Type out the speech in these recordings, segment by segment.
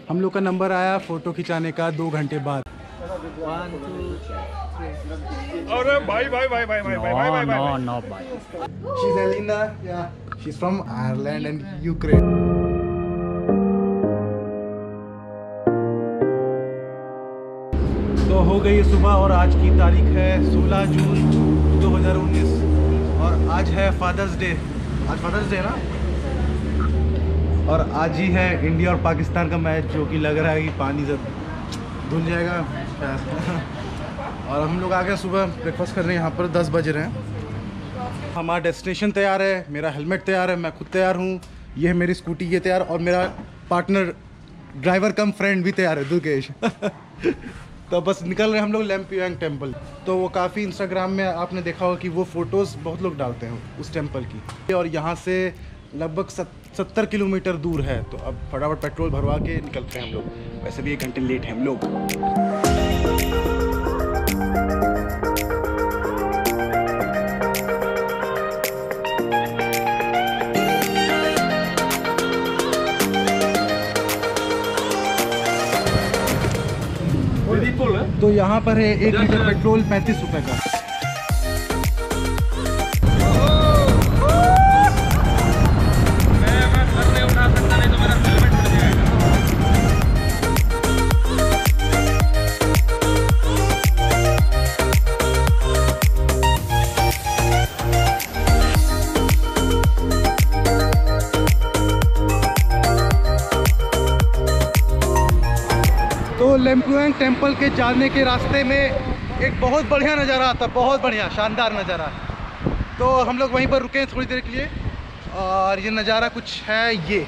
हम लोग का नंबर आया फ़ोटो खिंचाने का 2 घंटे बाद। 1, 2, 3। अरे भाई भाई भाई भाई भाई भाई भाई भाई भाई No, bye. She's Elena, yeah. She's from Ireland and Ukraine. तो हो गई सुबह और आज की तारीख है 16 जून 2019 और आज है फादर्स डे। आज फादर्स डे ना, और आज ही है इंडिया और पाकिस्तान का मैच, जो कि लग रहा है कि पानी से धुल जाएगा। और हम लोग आ गए सुबह ब्रेकफास्ट कर रहे हैं यहाँ पर, 10 बज रहे हैं। हमारा डेस्टिनेशन तैयार है, मेरा हेलमेट तैयार है, मैं खुद तैयार हूँ, ये है मेरी स्कूटी ये तैयार, और मेरा पार्टनर ड्राइवर कम फ्रेंड भी तैयार है, दुर्गेश। तो बस निकल रहे हैं हम लोग लैम्पियांग टेम्पल। तो वो काफ़ी इंस्टाग्राम में आपने देखा होगा कि वो फ़ोटोज़ बहुत लोग डालते हैं उस टेम्पल की, और यहाँ से लगभग 70 किलोमीटर दूर है। तो अब फटाफट पेट्रोल भरवा के निकलते हैं हम लोग। वैसे भी 1 घंटे लेट हैं हम लोग। तो यहाँ पर है 1 लीटर पेट्रोल 35 रुपये का। तो लैम्पियांग टेम्पल के जाने के रास्ते में एक बहुत बढ़िया नज़ारा आता, बहुत बढ़िया शानदार नज़ारा। तो हम लोग वहीं पर रुके थोड़ी देर के लिए, और ये नज़ारा कुछ है ये।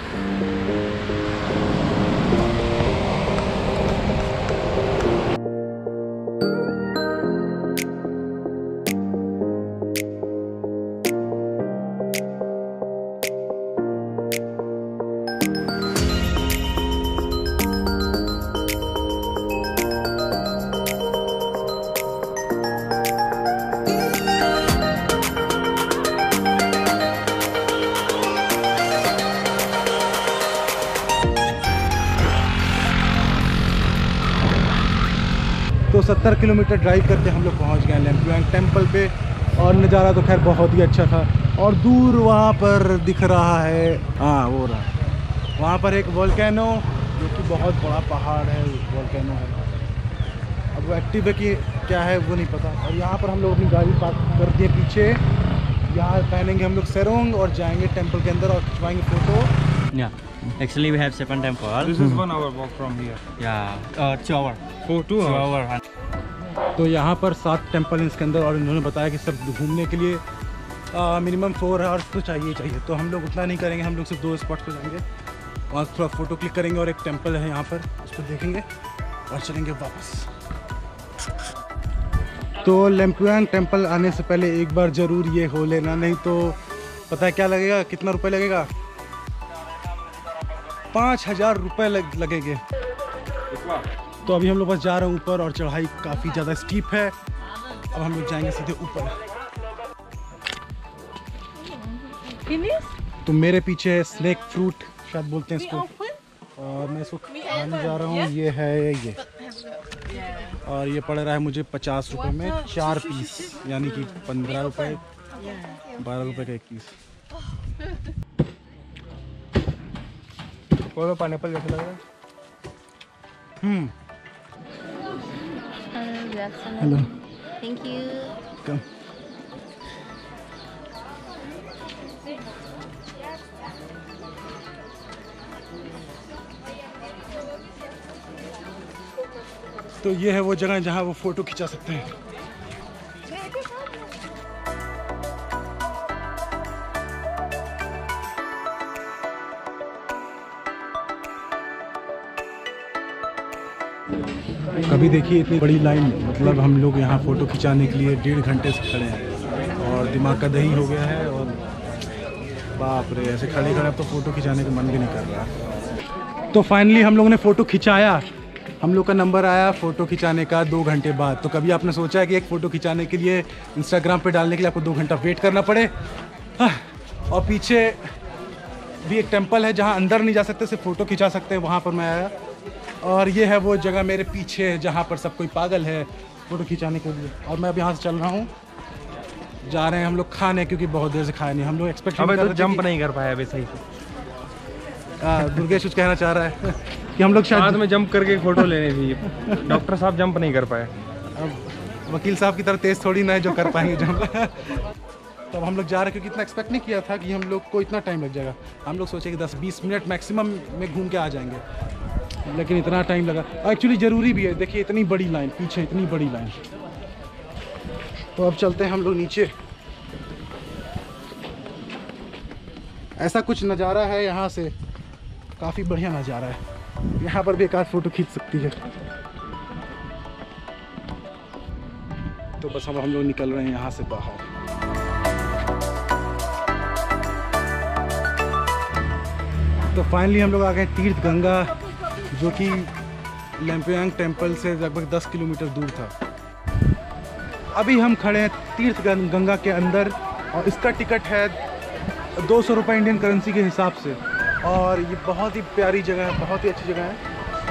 तो 70 किलोमीटर ड्राइव करके हम लोग पहुंच गए लैम्पियांग टेम्पल पे, और नज़ारा तो खैर बहुत ही अच्छा था। और दूर वहाँ पर दिख रहा है, हाँ वो रहा, वहाँ पर एक वोल्केनो, जो कि बहुत बड़ा पहाड़ है, वोल्केनो है। अब वो एक्टिव है कि क्या है वो नहीं पता। और यहाँ पर हम लोग अपनी गाड़ी पार्क कर दिए पीछे। यहाँ पहनेंगे हम लोग सेरोंग और जाएंगे टेम्पल के अंदर और खिंचवाएंगे photo. Yeah, actually we have 7 temple. This is 1 hour walk from here. Yeah, 2 hour. 2 2 hours. hour. तो यहाँ पर 7 टेम्पल इसके अंदर, और इन्होंने बताया कि सब घूमने के लिए मिनिमम 4 आवर्स तो चाहिए चाहिए। तो हम लोग उतना नहीं करेंगे, हम लोग सिर्फ 2 स्पॉट पर जाएंगे, वहाँ थोड़ा फ़ोटो क्लिक करेंगे, और एक टेम्पल है यहाँ पर उसको देखेंगे और चलेंगे वापस। तो लैम्पियांग टेम्पल आने से पहले एक बार ज़रूर ये हो लेना, नहीं तो पता है क्या लगेगा, कितना रुपये लगेगा, 5000 रुपये लगेंगे। तो अभी हम लोग बस जा रहे हैं ऊपर, और चढ़ाई काफ़ी ज़्यादा स्टीप है। अब हम लोग जाएंगे सीधे ऊपर। तो मेरे पीछे है स्नेक फ्रूट शायद बोलते हैं इसको, और मैं इसको खाने जा रहा हूँ। ये है ये, और ये पड़ रहा है मुझे 50 रुपये में 4 पीस, यानी कि 15 रुपये, 12 रुपये का 1 पीस। वो पाइनएप्पल जैसा लग रहा है। Hello, Thank you. कम। तो ये है वो जगह जहाँ वो फ़ोटो खिंचा सकते हैं। कभी देखिए इतनी बड़ी लाइन, मतलब हम लोग यहाँ फ़ोटो खिंचाने के लिए 1.5 घंटे से खड़े हैं, और दिमाग का दही हो गया है। और बाप रे, ऐसे खड़े खड़े अब तो फ़ोटो खिंचाने का मन भी नहीं कर रहा। तो फाइनली हम लोगों ने फ़ोटो खिंचाया, हम लोग का नंबर आया फ़ोटो खिंचाने का 2 घंटे बाद। तो कभी आपने सोचा है कि एक फ़ोटो खिंचाने के लिए इंस्टाग्राम पे डालने के लिए आपको 2 घंटा वेट करना पड़े? और पीछे भी एक टेंपल है जहाँ अंदर नहीं जा सकते, सिर्फ फ़ोटो खिंचा सकते हैं, वहाँ पर मैं आया। और ये है वो जगह मेरे पीछे है जहाँ पर सब कोई पागल है फ़ोटो खिंचाने के लिए। और मैं अब यहाँ से चल रहा हूँ, जा रहे हैं हम लोग खाने, क्योंकि बहुत देर से खाए नहीं हम लोग। एक्सपेक्ट अबे तो जंप नहीं कर पाया अभी सही से। दुर्गेश कुछ कहना चाह रहा है कि हम लोग साथ शायद में जंप करके फोटो लेने थी, डॉक्टर साहब जंप नहीं कर पाए। वकील साहब की तरह तेज़ थोड़ी ना है जो कर पाएंगे जंप। तब हम लोग जा रहे हैं, क्योंकि इतना एक्सपेक्ट नहीं किया था कि हम लोग को इतना टाइम लग जाएगा। हम लोग सोचे कि 10-20 मिनट मैक्सिमम में घूम के आ जाएंगे, लेकिन इतना टाइम लगा। एक्चुअली ज़रूरी भी है, देखिए इतनी बड़ी लाइन पीछे, इतनी बड़ी लाइन। तो अब चलते हैं हम लोग नीचे। ऐसा कुछ नज़ारा है यहाँ से, काफ़ी बढ़िया नज़ारा है। यहाँ पर भी एक आध फ़ोटो खींच सकती है। तो बस हम लोग निकल रहे हैं यहाँ से बाहर। तो फाइनली हम लोग आ गए तीर्थ गंगा, जो कि लैम्पयांग टेम्पल से लगभग 10 किलोमीटर दूर था। अभी हम खड़े हैं तीर्थ गंगा के अंदर, और इसका टिकट है 200 रुपये इंडियन करेंसी के हिसाब से। और ये बहुत ही प्यारी जगह है, बहुत ही अच्छी जगह है।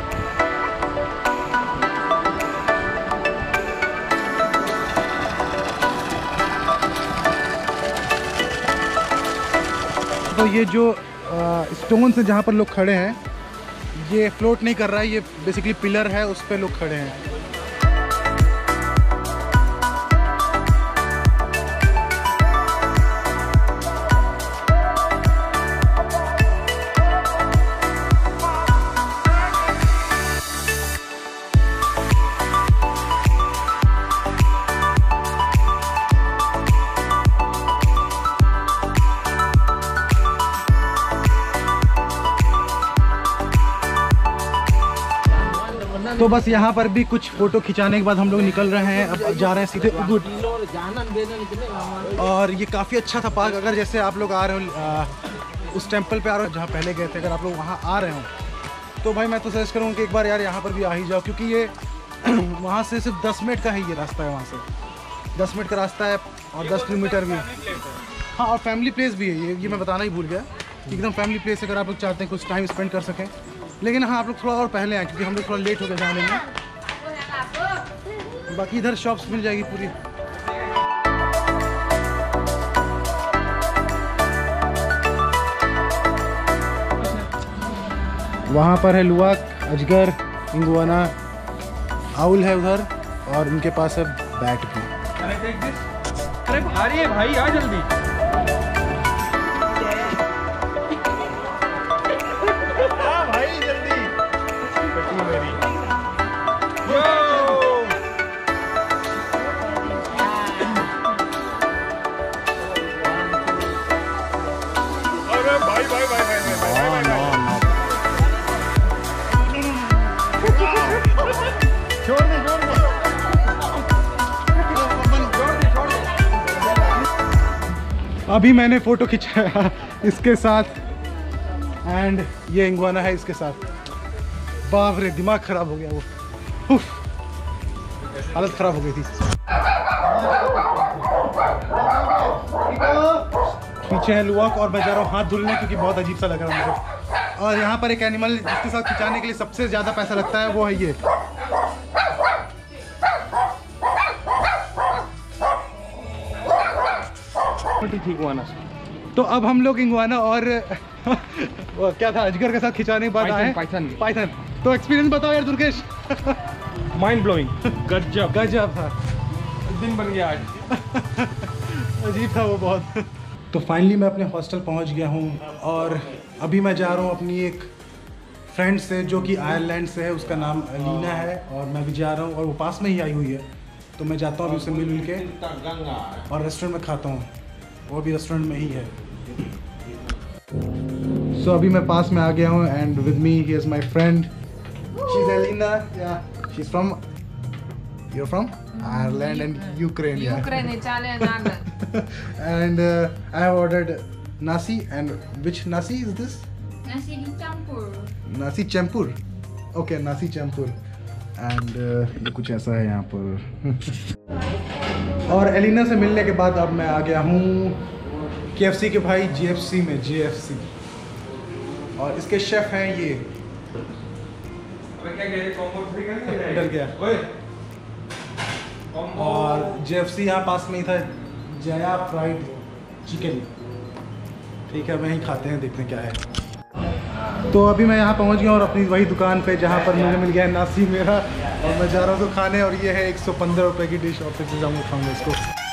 तो ये जो स्टोन से जहाँ पर लोग खड़े हैं, ये फ्लोट नहीं कर रहा है, ये बेसिकली पिलर है, उस पे लोग खड़े हैं। तो बस यहाँ पर भी कुछ फ़ोटो खिंचाने के बाद हम लोग निकल रहे हैं। अब जा रहे हैं सीधे उगुट। और ये काफ़ी अच्छा था पार्क। अगर जैसे आप लोग आ रहे हो उस टेंपल पे आ रहे हो जहाँ पहले गए थे, अगर आप लोग वहाँ आ रहे हो तो भाई मैं तो सजेस्ट करूँगा कि एक बार यार यहाँ पर भी आ ही जाओ, क्योंकि ये वहाँ से सिर्फ 10 मिनट का ही ये रास्ता है। वहाँ से 10 मिनट का रास्ता है, और 10 किलोमीटर भी। हाँ, और फैमिली प्लेस भी है ये मैं बताना ही भूल गया, एकदम फैमिली प्लेस। अगर आप लोग चाहते हैं कुछ टाइम स्पेंड कर सकें, लेकिन हाँ आप लोग थोड़ा और पहले आए, क्योंकि हम लोग थोड़ा लेट हो गए जाने में। बाकी इधर शॉप्स मिल जाएगी पूरी। वहाँ पर है लुवाक, अजगर, इंगुआना, आउल है उधर, और उनके पास है बैट भी। अरे भारी है भाई, आ जल्दी। अभी मैंने फ़ोटो खिंचाया इसके साथ, एंड ये इंगुआना है इसके साथ। बाप रे, दिमाग ख़राब हो गया वो, उफ, हालत ख़राब हो गई थी। पीछे है लुवाक, और मैं जा रहा हूँ हाथ धुलने, क्योंकि बहुत अजीब सा लग रहा है मुझे। और यहाँ पर एक एनिमल जिसके साथ खिंचाने के लिए सबसे ज़्यादा पैसा लगता है, वो है ये। ठीक हुआ ना। तो अब हम लोग इंगुआना और वो क्या था, अजगर के साथ खिंचाने के बाद आए पाइथन। तो एक्सपीरियंस बताओ यार दुर्गेश। माइंड ब्लोइंग, गजब था, दिन बन गया आज। अजीब था वो बहुत। तो फाइनली मैं अपने हॉस्टल पहुंच गया हूं, और अभी मैं जा रहा हूं अपनी एक फ्रेंड से जो कि आयरलैंड से है, उसका नाम अलीना है, और मैं भी जा रहा हूं, और वो पास में ही आई हुई है। तो मैं जाता हूं अभी उससे मिल के, और रेस्टोरेंट में खाता हूं, वो भी रेस्टोरेंट में ही है। सो अभी मैं पास में आ गया हूँ, and with me he is my friend, she is Alina, yeah she is from, you are from Ireland and Ukraine. Yeah. Ukraine, Italian, Ireland. And I have ordered nasi, and which nasi is this? Nasi campur. Nasi champur. Okay, nasi champur. And ये कुछ ऐसा है यहाँ पर। और Elina से मिलने के बाद अब मैं आ गया हूँ KFC के भाई JFC में, JFC। और इसके शेफ़ हैं ये। अबे क्या कह रहे कॉम्बो 3 का डर गया। ओए और JFC यहाँ पास में ही था, जया फ्राइड चिकन। ठीक है, वहीं खाते हैं, देखते हैं क्या है। तो अभी मैं यहाँ पहुँच गया और अपनी वही दुकान पे जहाँ पर मुझे मिल गया है नासी मेरा, और मैं जा रहा हूँ तो खाने। और ये है 115 रुपये की डिश, और फिर से जाऊँगा खाऊँगा इसको।